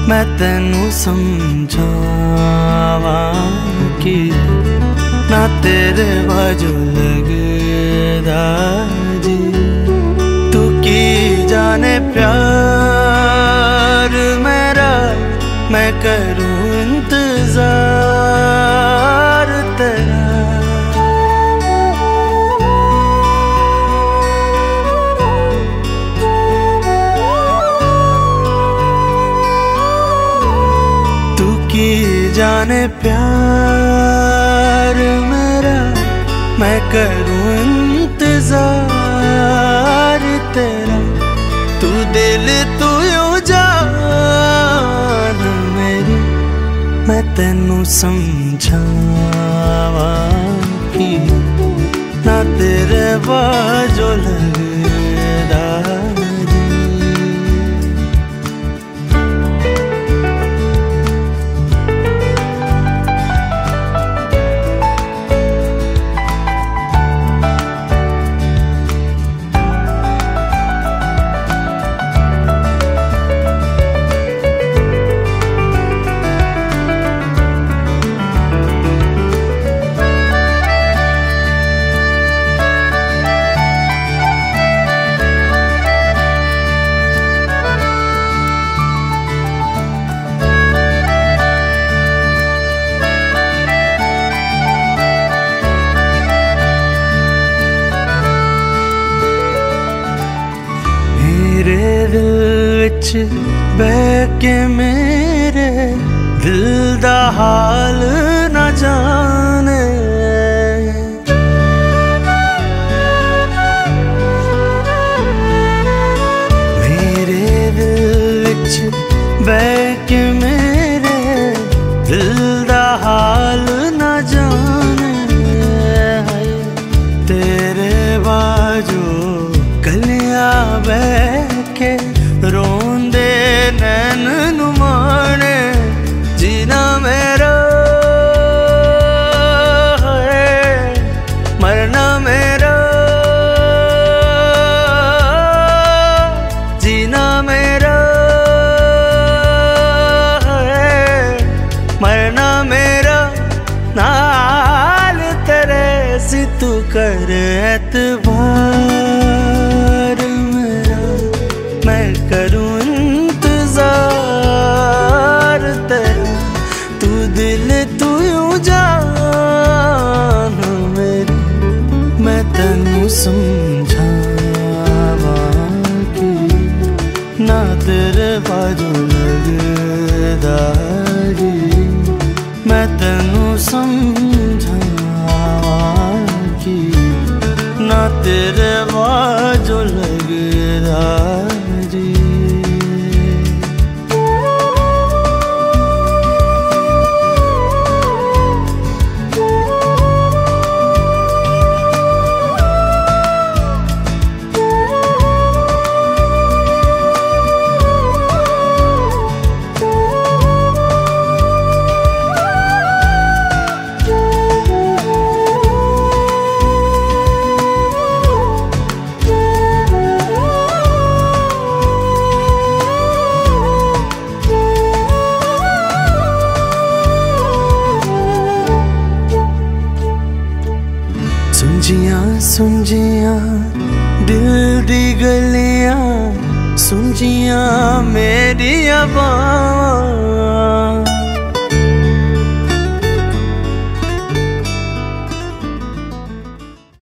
मैं तेनू समझावा कि ना तेरे बाजू लगदा जी। तू की जाने प्यार मेरा, मैं करूं इंतजार तेरा। तू की जाने प्यार मेरा, मैं करूं इंतजार तेरा। तू दिल तू यूं जान मेरी, मैं तेनू समझावा कि ना तेरे बाजू लगदा जी। मेरे दिल विच बह के मेरे दिल दा हाल ना जाने। मेरे दिल विच बह के मेरे दिल दा हाल ना जाने। तेरे बाजू कलियां बह के रोंदे नैन नुमाने। जीना मेरा है, मरना मेरा। जीना मेरा है, मरना मेरा। नाल तेरे सी तू कर एतबार मेरा, मैं करूं इंतजार तेरा। तू दिल तू यूं जान मेरी, मैं तेनू समझावा कि ना तेरे बाजू लगदा जी। मैं तेनू समझावा कि ना तेरे बाजू लगदा जी। सुंजियां सुंजियां दिल दी गलियां, सुंजियां मेरी बावां।